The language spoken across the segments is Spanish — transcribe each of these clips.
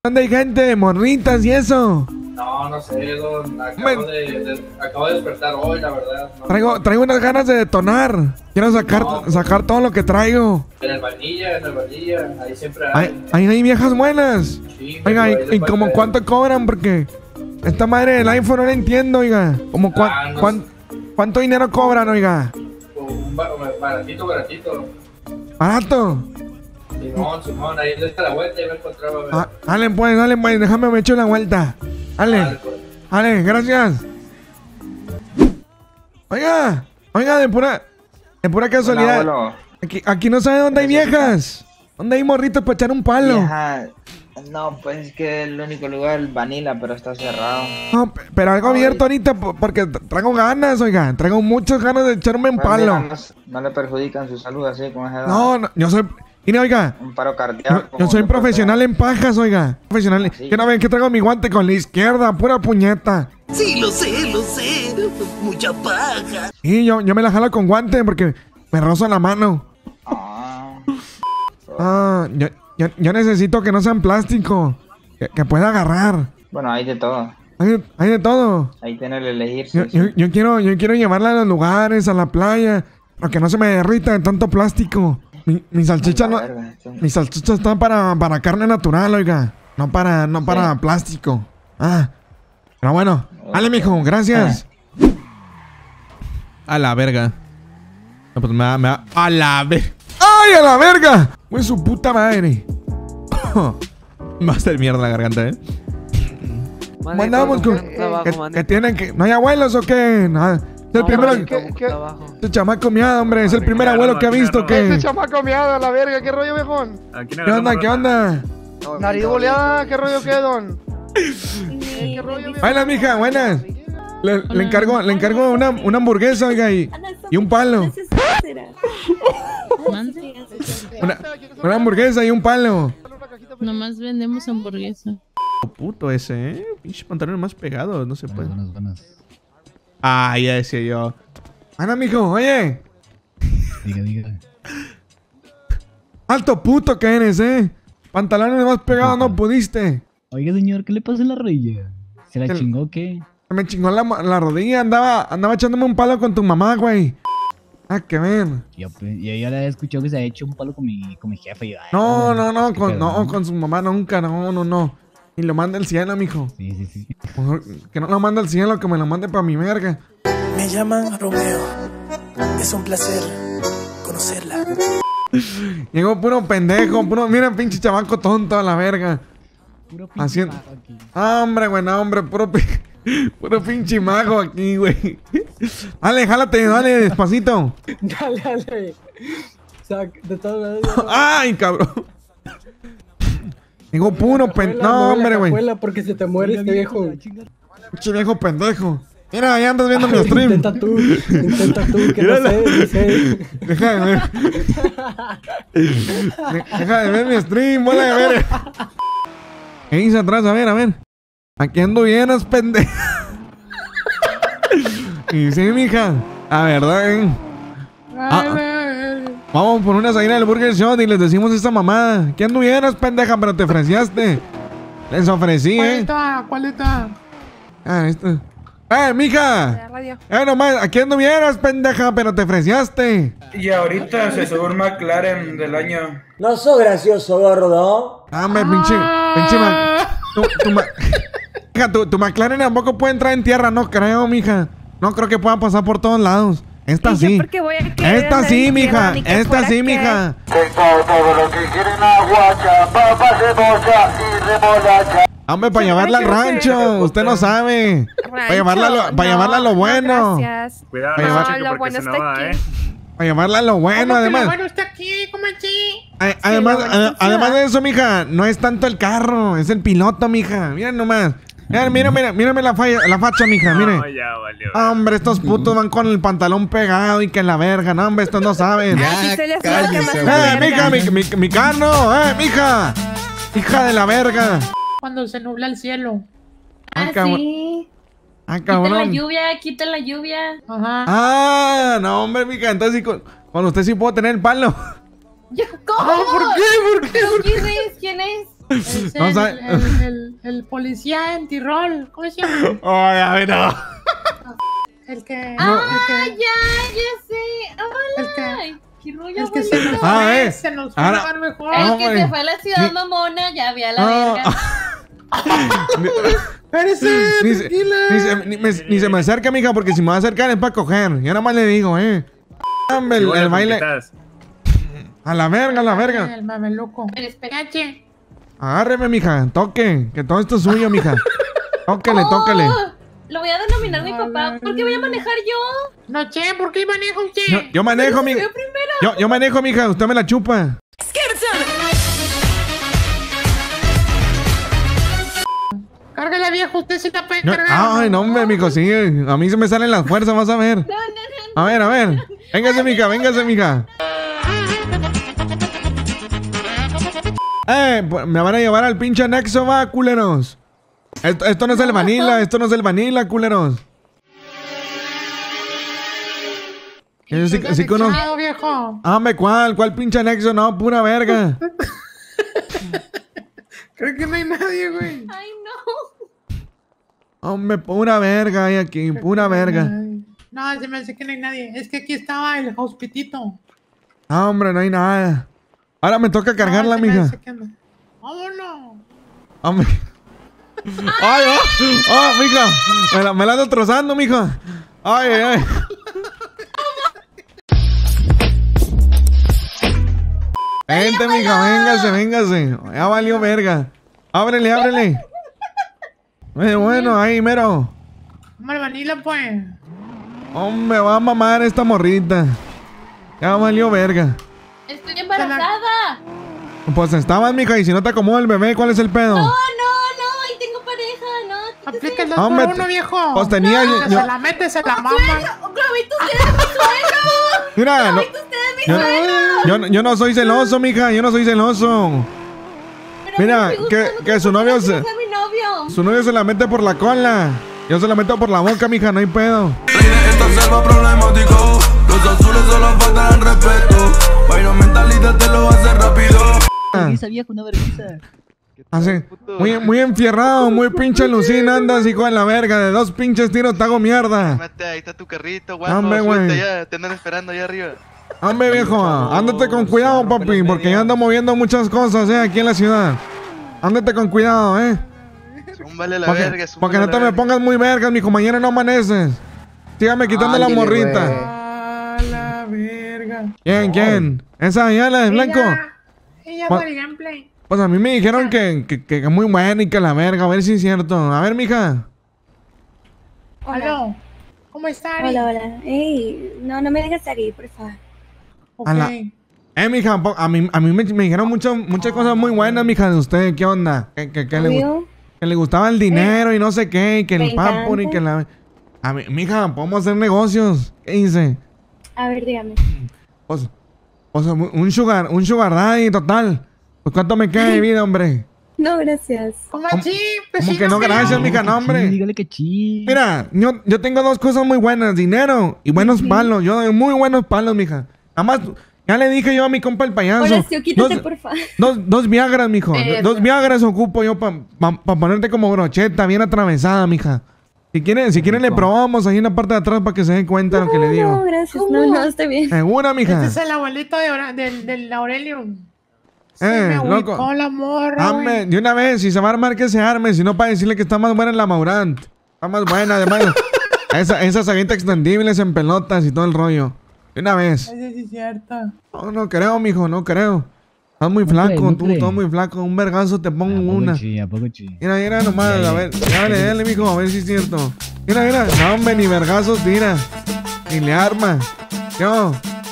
¿Dónde hay gente? Morritas y eso. No, no sé, don. Acabo de despertar hoy, la verdad. No, Traigo unas ganas de detonar. Quiero sacar todo lo que traigo. en el vainilla, ahí siempre hay. Ahí hay viejas buenas. Sí, Oiga, pero ahí ¿y como cuánto cobran? Porque esta madre del iPhone no la entiendo, oiga. Como ¿cuánto dinero cobran, oiga? Baratito. ¿Barato? Simón, ahí está la vuelta, ya me encontraba. Dale pues, déjame me echo la vuelta. Dale, gracias. Oiga, de pura casualidad. Hola, aquí no sabe dónde hay viejas. ¿Dónde hay morritos para echar un palo? vieja. No, pues es que el único lugar es Vanilla, pero está cerrado. No, pero algo abierto ahorita porque traigo ganas, oiga. Traigo muchas ganas de echarme un Pues palo. mira, no le perjudican su salud así con esa edad. No, yo soy... Mire, oiga, Un paro cardíaco. yo soy no profesional en pajas, oiga. Profesional. Sí. Que no ven que traigo mi guante con la izquierda, pura puñeta. Sí, lo sé. Mucha paja. Y yo me la jalo con guante porque me rozo la mano. Yo necesito que no sean plástico. Que pueda agarrar. Bueno, hay de todo. Hay de todo. Ahí tiene el elegir. Yo quiero llevarla a los lugares, a la playa, para que no se me derrita de tanto plástico. Mi salchicha no. Mi salchicha está para carne natural, oiga. No para plástico. Pero bueno. Dale, mijo, gracias. A la verga. No, pues me da. A la verga. ¡Ay, a la verga! Pues su puta madre. Me va a hacer mierda la garganta, Mandamos con. Que tienen que. ¿No hay abuelos o qué? Nada. Es el primero. Ese chamaco miado, hombre. Es el primer abuelo que ha visto que. Ese chamaco miado, a la verga. ¿Qué rollo, viejón? ¿Qué onda? Nariz boleada, ¿qué rollo qué, don? Hola, mija, buenas. Le encargo una hamburguesa, oiga, y un palo. Una hamburguesa y un palo. Nomás vendemos hamburguesa. Puto ese, pinche pantalones más pegados, no se puede. Buenas. Ya decía yo. Ana, mijo, oye. Diga. Alto puto que eres, Pantalones más pegados no pudiste. Oiga, señor, ¿qué le pasa en la rodilla? ¿Se la chingó o qué? Me chingó la rodilla, andaba echándome un palo con tu mamá, güey. Que ven. Yo ya le he escuchado que se ha hecho un palo con mi jefe. No, con su mamá nunca, no. Y lo manda al cielo, mijo. Sí. Mejor que no lo mande al cielo, que me lo mande pa' mi verga. Me llaman Romeo. Es un placer conocerla. Llegó puro pendejo, mira pinche chamaco tonto a la verga. Puro pinche mago aquí. Hombre, puro pinche mago aquí, güey. Dale, jálate, dale, despacito. Dale. O sea, de todas maneras. Ay, cabrón. Llegó puro pendejo. No, hombre, güey. Porque se te muere este viejo. Pinche viejo pendejo. Mira, ahí andas viendo mi stream. Intenta tú, que no sé. Deja de ver. Deja de ver mi stream, bola de ver. ¿Qué dice atrás? A ver. Aquí ando bien, es pendejo. Y sí, mija. La verdad, vamos por una salida del Burger Shot y les decimos esta mamada. ¿Qué anduvieras, pendeja? Pero te ofreciste. Les ofrecí, ¿Cuál está? Esto. Mija. Nomás, aquí anduvieras, pendeja, pero te ofreciste. Y ahorita se sube un McLaren del año. No sos gracioso, gordo. Hombre, pinche tu McLaren tampoco puede entrar en tierra, no creo, mija. No creo que pueda pasar por todos lados. Esta sí. Esta sí, mija. Esta sí, mija. Todo lo que quieren agua, papas de bocha y remolacha. Hombre, para llevarla al rancho, usted no sabe. Para llevarla a lo bueno. Gracias. Cuidado, lo bueno está aquí. Para llevarla a lo bueno, además. Lo bueno está aquí, ¿cómo así? Además de eso, mija, no es tanto el carro, es el piloto, mija. Mira nomás. Mírame la facha, mija, mire. No, ya valió. Hombre, estos putos van con el pantalón pegado y que la verga. No, hombre, estos no saben. Mija, mi carro, mija. Hija de la verga. Cuando se nubla el cielo. Sí. Cabrón. Quita la lluvia. Ajá. No, hombre, mija. Entonces, con usted sí puedo tener el palo. ¿Cómo? ¿Por qué? ¿Quién es? No sabe. El policía en Tirol, ¿cómo se llama? Ay, a ver, no. El que... Ya sé. El Hola. que- Ay, qué rollo, Es que se nos Ah, fue, se nos fue ahora- a lugar mejor. El No, que güey. se fue a la ciudad Ni- mamona, ya vi a la Ah. verga. Espérese, Ni se, tranquila. ni se me acerca, mija, porque si me va a acercar es para coger. Yo nada más le digo, Hombre, el baile. A la verga. El mameluco. Espérate. Agárreme, mija, toque, que todo esto es suyo, mija. Tóquele. Lo voy a denominar mi papá. ¿Por qué voy a manejar yo? No sé, ¿por qué maneja usted? Yo manejo, mija. Yo primero. Yo manejo, mija, usted me la chupa. Cárgala, viejo, usted sí la puede No, cargar. ay, no, hombre, mijo, sí. A mí se me salen las fuerzas, vas a ver. A ver. Véngase, mija. Pues, me van a llevar al pinche anexo, va, culeros. Esto no es el vanilla, culeros. Yo sí conozco. Chado, viejo. Hombre, ¿cuál pinche anexo? No, pura verga. Creo que no hay nadie, güey. Ay, no. Hombre, pura verga hay aquí, pura verga. No, se me hace que no hay nadie. Es que aquí estaba el hospitito. Hombre, no hay nada. Ahora me toca cargarla, No, se me mija. hace que no. Vámonos. Hombre. Ay, mija. Me la ando trozando, mija. Ay. Vente, mija, véngase. Ya valió verga. Ábrele. Bueno, ahí, mero. Vamos al vanilla, pues. Hombre, va a mamar esta morrita. Ya valió verga. Estoy embarazada. Pues estabas, mija, y si no te acomoda el bebé, ¿cuál es el pedo? No, y tengo pareja, ¿no? Aplica el 2 Hombre, por 1, viejo. pues tenía Se yo- la mete, se la mama. Globito, usted es mi suegro. Mira, no, Globito, usted es mi suegro. yo no soy celoso, mija, yo no soy celoso. Pero Mira, me gusta, que su novio se, mi novio. su novio se la mete por la cola. Yo se la meto por la boca, mija, no hay pedo. Esta selva problemático. Los azules solo faltan respeto. Bailo mentalidad te lo hace rápido. Vergüenza, viejo, una vergüenza. Así, muy enfierrado, muy pinche lucina andas, hijo de la verga. De 2 pinches tiros te hago mierda. Mate, ahí está tu carrito, guapo. Hombre, Súbete güey. ya, te andan esperando allá arriba. Hombre, viejo, ándate con cuidado, papi, porque yo ando moviendo muchas cosas, aquí en la ciudad. Ándate con cuidado, Zúmbale la Porque, verga, zúmbale porque no la te me verga. pongas muy vergas, mi compañero, no amaneces. Sígame quitando la Ándale, morrita. A la verga. ¿Quién? ¿Esa ya la de blanco? Ella Pa- por gameplay. Pues a mí me dijeron que es muy buena y que la verga, a ver si es cierto. A ver, mija. Aló. ¿Cómo está, Ari? Hola. Ey, no me dejes salir, por favor. Ok. A la- mija, a mí me dijeron muchas cosas muy buenas, mija, de usted. ¿Qué onda? Obvio. Que le gustaba el dinero y no sé qué, y que Me el papo y encanta. que la... A mí, mija, podemos hacer negocios. ¿Qué dice? A ver, dígame. Pues, un sugar daddy total. Pues cuánto me queda de vida, hombre. No, gracias. ¿Cómo así? Pues Como sí, que no, gracias, mija, no, hombre. Dígale que sí. Mira, yo tengo 2 cosas muy buenas, dinero y buenos palos. Yo doy muy buenos palos, mija. Nada más, ya le dije yo a mi compa el payaso. Horacio, quítate, dos- por favor. Dos Viagras, mijo. Eso. 2 Viagras ocupo yo para ponerte como brocheta, bien atravesada, mija. Si quieren le probamos ahí en la parte de atrás para que se den cuenta de lo que le No, digo. gracias. No, estoy bien. ¿Segura, mija? Este es el abuelito del Aurelio. Se me loco. ubicó la morra, Hombre, güey. de una vez, si se va a armar que se arme, si no para decirle que está más buena en la Maurant. Está más buena, además. Esas avientas extendibles en pelotas y todo el rollo. De una vez. Ese sí es cierto. No creo, mijo, no creo. Estás muy flaco, no tú cree. estás muy flaco. Un vergazo te pongo una. ¿A poco sí? Mira nomás, a ver. Dale, mijo, a ver si es cierto. Mira. No, hombre, ni vergazos tira. Ni le arma. Yo.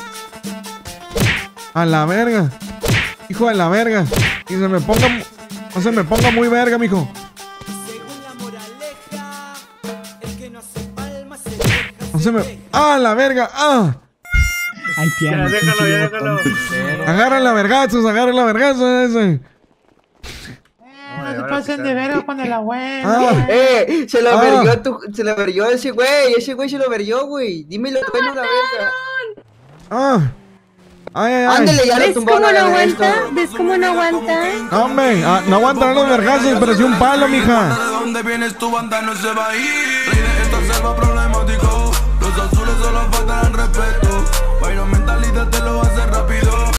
A la verga. Hijo de la verga. Y no se me ponga muy verga, mijo. No se me... ¡Ah, la verga! ¡Ah! Ay, tía. Déjalo. Agarra la vergazos ese. No se pasen de verga con el abuelo. Ah. Se lo Ah. verguió ese güey se lo verguió, güey. Dímelo, bueno, la verga. Ah. Ay, ay, ay. Ándele, ya lo ¿Ves tumbó. cómo no hagan aguanta? esto. ¿Ves cómo no aguanta? No, hombre, no aguantan los vergazos, pero sí un palo, mija. ¿De dónde vienes tu banda? No se va a ir. Rey de esta selva,